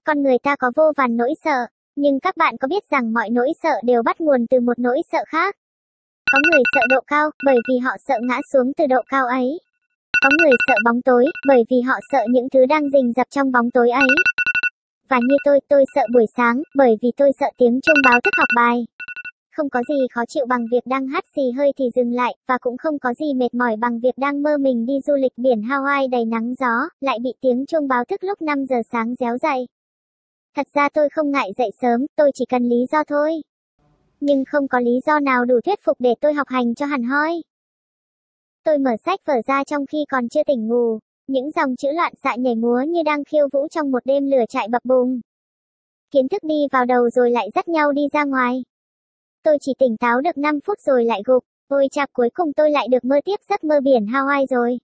Con người ta có vô vàn nỗi sợ, nhưng các bạn có biết rằng mọi nỗi sợ đều bắt nguồn từ một nỗi sợ khác. Có người sợ độ cao, bởi vì họ sợ ngã xuống từ độ cao ấy. Có người sợ bóng tối, bởi vì họ sợ những thứ đang rình rập trong bóng tối ấy. Và như tôi sợ buổi sáng, bởi vì tôi sợ tiếng chuông báo thức học bài. Không có gì khó chịu bằng việc đang hắt xì hơi thì dừng lại, và cũng không có gì mệt mỏi bằng việc đang mơ mình đi du lịch biển Hawaii đầy nắng gió, lại bị tiếng chuông báo thức lúc 5 giờ sáng réo dậy. Thật ra tôi không ngại dậy sớm, tôi chỉ cần lý do thôi. Nhưng không có lý do nào đủ thuyết phục để tôi học hành cho hẳn hoi. Tôi mở sách vở ra trong khi còn chưa tỉnh ngủ, những dòng chữ loạn xạ nhảy múa như đang khiêu vũ trong một đêm lửa trại bập bùng. Kiến thức đi vào đầu rồi lại dắt nhau đi ra ngoài. Tôi chỉ tỉnh táo được 5 phút rồi lại gục. Ôi chà, cuối cùng tôi lại được mơ tiếp giấc mơ biển Hawaii rồi.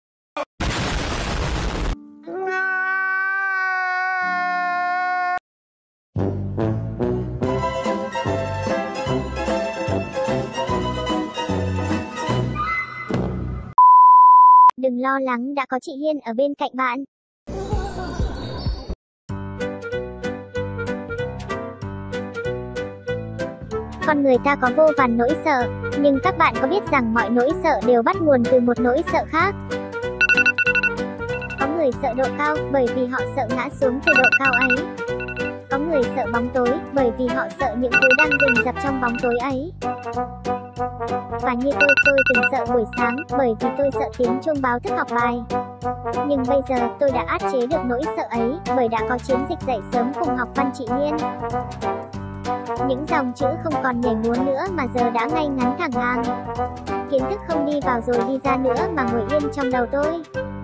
Đừng lo lắng, đã có chị Hiên ở bên cạnh bạn. Con người ta có vô vàn nỗi sợ, nhưng các bạn có biết rằng mọi nỗi sợ đều bắt nguồn từ một nỗi sợ khác. Có người sợ độ cao, bởi vì họ sợ ngã xuống từ độ cao ấy. Có người sợ bóng tối, bởi vì họ sợ những thứ đang rình rập trong bóng tối ấy. Và như tôi từng sợ buổi sáng, bởi vì tôi sợ tiếng chuông báo thức học bài. Nhưng bây giờ tôi đã át chế được nỗi sợ ấy, bởi đã có chiến dịch dậy sớm cùng học văn chị Hiên. Những dòng chữ không còn nhảy múa nữa mà giờ đã ngay ngắn thẳng hàng. Kiến thức không đi vào rồi đi ra nữa mà ngồi yên trong đầu tôi.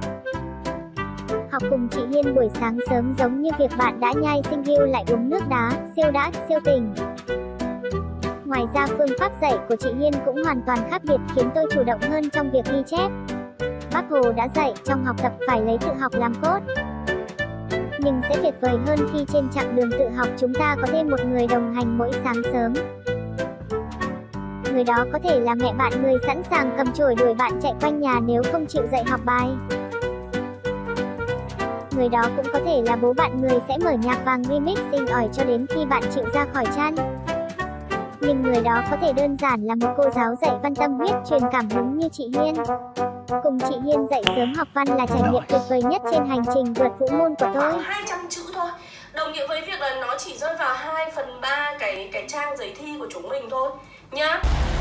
Học cùng chị Hiên buổi sáng sớm giống như việc bạn đã nhai sinh riu lại uống nước đá, siêu đã, siêu tỉnh. Ngoài ra phương pháp dạy của chị Hiên cũng hoàn toàn khác biệt, khiến tôi chủ động hơn trong việc ghi chép. Bác Hồ đã dạy trong học tập phải lấy tự học làm cốt. Nhưng sẽ tuyệt vời hơn khi trên chặng đường tự học chúng ta có thêm một người đồng hành mỗi sáng sớm. Người đó có thể là mẹ bạn, người sẵn sàng cầm chổi đuổi bạn chạy quanh nhà nếu không chịu dậy học bài. Người đó cũng có thể là bố bạn, người sẽ mở nhạc vàng remix inh ỏi cho đến khi bạn chịu ra khỏi chăn. Nhưng người đó có thể đơn giản là một cô giáo dạy văn tâm huyết truyền cảm hứng như chị Hiên. Cùng chị Hiên dậy sớm học văn là trải nghiệm tuyệt vời nhất trên hành trình vượt vũ môn của tôi. 200 chữ thôi, đồng nghĩa với việc là nó chỉ rơi vào 2/3 cái trang giấy thi của chúng mình thôi nhá.